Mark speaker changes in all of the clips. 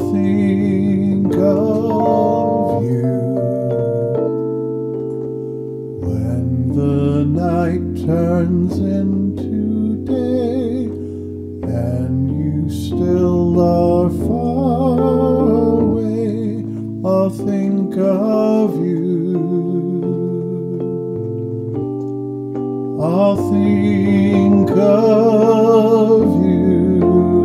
Speaker 1: think of you when the night turns into day and you still are far away. I'll think of you. I'll think of you,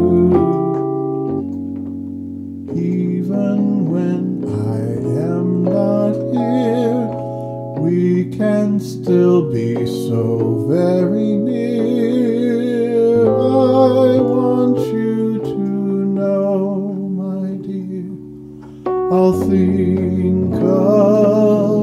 Speaker 1: even when I am not here. We can still be so very near. I want you to know, my dear, I'll think of